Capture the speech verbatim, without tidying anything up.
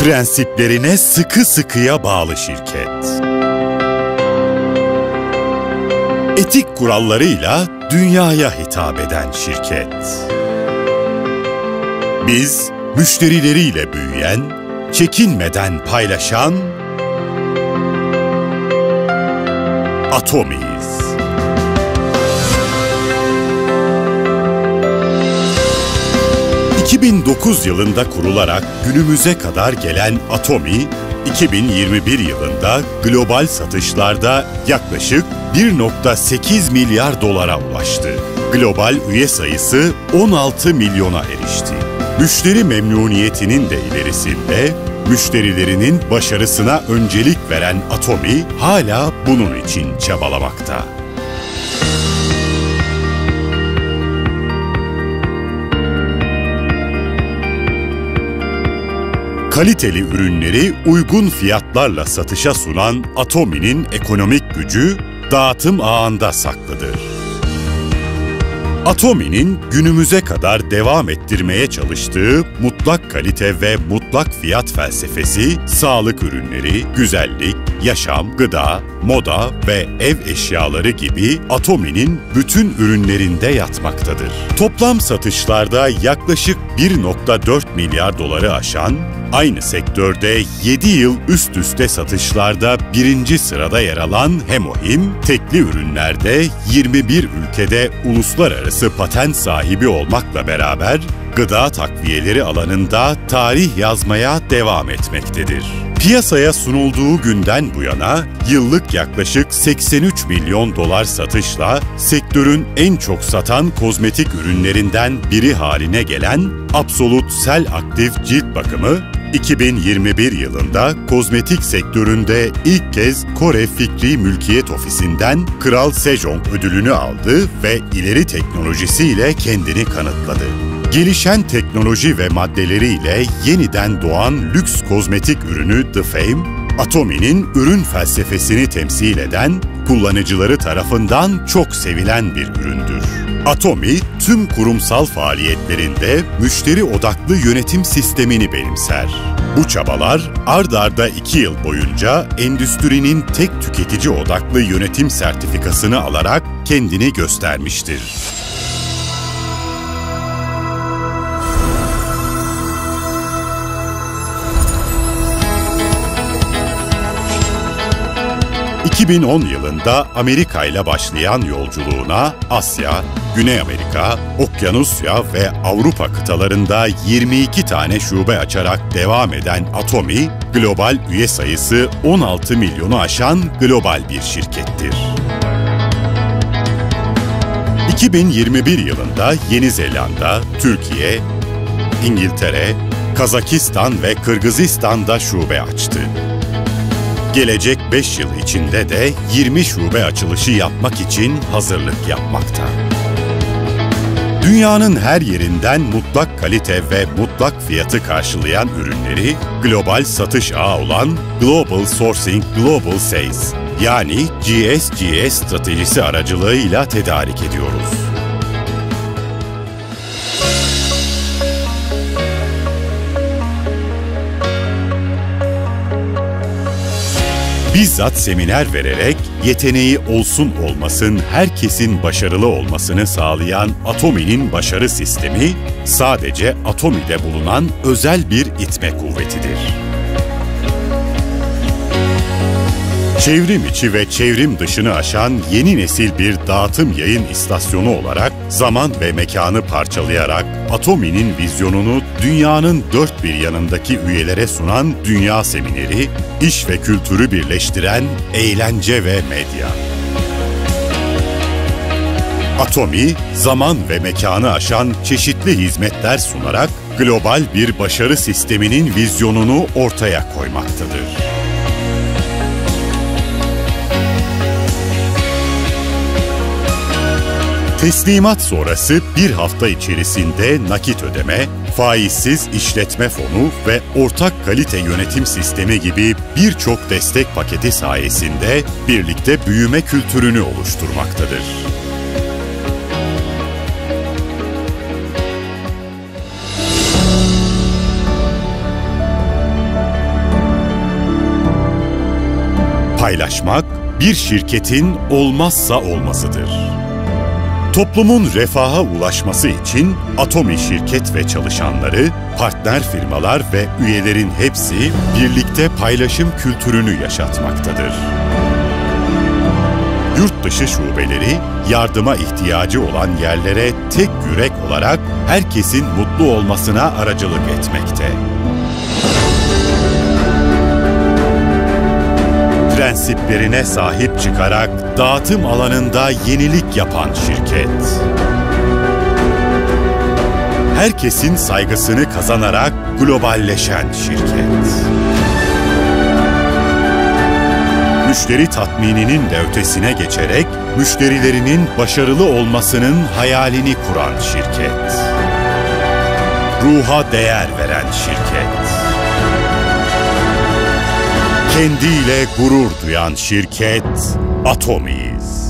Prensiplerine sıkı sıkıya bağlı şirket. Etik kurallarıyla dünyaya hitap eden şirket. Biz, müşterileriyle büyüyen, çekinmeden paylaşan Atomi'yiz. iki bin dokuz yılında kurularak günümüze kadar gelen Atomi, iki bin yirmi bir yılında global satışlarda yaklaşık bir nokta sekiz milyar dolara ulaştı. Global üye sayısı on altı milyona erişti. Müşteri memnuniyetinin de ilerisinde, müşterilerinin başarısına öncelik veren Atomi hala bunun için çabalamakta. Kaliteli ürünleri uygun fiyatlarla satışa sunan Atomi'nin ekonomik gücü dağıtım ağında saklıdır. Atomi'nin günümüze kadar devam ettirmeye çalıştığı mutlak kalite ve mutlak fiyat felsefesi, sağlık ürünleri, güzellik, yaşam, gıda, moda ve ev eşyaları gibi Atomi'nin bütün ürünlerinde yatmaktadır. Toplam satışlarda yaklaşık bir nokta dört milyar doları aşan, aynı sektörde yedi yıl üst üste satışlarda birinci sırada yer alan Hemohim, tekli ürünlerde yirmi bir ülkede uluslararası patent sahibi olmakla beraber gıda takviyeleri alanında tarih yazmaya devam etmektedir. Piyasaya sunulduğu günden bu yana yıllık yaklaşık seksen üç milyon dolar satışla sektörün en çok satan kozmetik ürünlerinden biri haline gelen Absolut Cell Aktif cilt bakımı, iki bin yirmi bir yılında kozmetik sektöründe ilk kez Kore Fikri Mülkiyet Ofisi'nden Kral Sejong ödülünü aldı ve ileri teknolojisiyle kendini kanıtladı. Gelişen teknoloji ve maddeleriyle yeniden doğan lüks kozmetik ürünü The Fame, Atomi'nin ürün felsefesini temsil eden, kullanıcıları tarafından çok sevilen bir üründür. Atomi, tüm kurumsal faaliyetlerinde müşteri odaklı yönetim sistemini benimser. Bu çabalar, ard arda iki yıl boyunca endüstrinin tek tüketici odaklı yönetim sertifikasını alarak kendini göstermiştir. iki bin on yılında Amerika ile başlayan yolculuğuna Asya, Güney Amerika, Okyanusya ve Avrupa kıtalarında yirmi iki tane şube açarak devam eden Atomi, global üye sayısı on altı milyonu aşan global bir şirkettir. iki bin yirmi bir yılında Yeni Zelanda, Türkiye, İngiltere, Kazakistan ve Kırgızistan'da şube açtı. Gelecek beş yıl içinde de yirmi şube açılışı yapmak için hazırlık yapmakta. Dünyanın her yerinden mutlak kalite ve mutlak fiyatı karşılayan ürünleri global satış ağı olan Global Sourcing Global Sales yani G S G S stratejisi aracılığıyla tedarik ediyoruz. Bizzat seminer vererek yeteneği olsun olmasın herkesin başarılı olmasını sağlayan Atomi'nin başarı sistemi sadece Atomi'de bulunan özel bir itme kuvvetidir. Çevrim içi ve çevrim dışını aşan yeni nesil bir dağıtım yayın istasyonu olarak zaman ve mekanı parçalayarak Atomi'nin vizyonunu dünyanın dört bir yanındaki üyelere sunan Dünya Semineri, iş ve kültürü birleştiren eğlence ve medya. Atomi, zaman ve mekanı aşan çeşitli hizmetler sunarak global bir başarı sisteminin vizyonunu ortaya koymaktadır. Teslimat sonrası bir hafta içerisinde nakit ödeme, faizsiz işletme fonu ve ortak kalite yönetim sistemi gibi birçok destek paketi sayesinde birlikte büyüme kültürünü oluşturmaktadır. Paylaşmak bir şirketin olmazsa olmazıdır. Toplumun refaha ulaşması için Atomi şirket ve çalışanları, partner firmalar ve üyelerin hepsi birlikte paylaşım kültürünü yaşatmaktadır. Yurt dışı şubeleri yardıma ihtiyacı olan yerlere tek yürek olarak herkesin mutlu olmasına aracılık etmekte. Prensiplerine sahip çıkarak dağıtım alanında yenilik yapan şirket. Herkesin saygısını kazanarak globalleşen şirket. Müşteri tatmininin de ötesine geçerek müşterilerinin başarılı olmasının hayalini kuran şirket. Ruha değer veren şirket. Kendiyle gurur duyan şirket Atomi'yiz.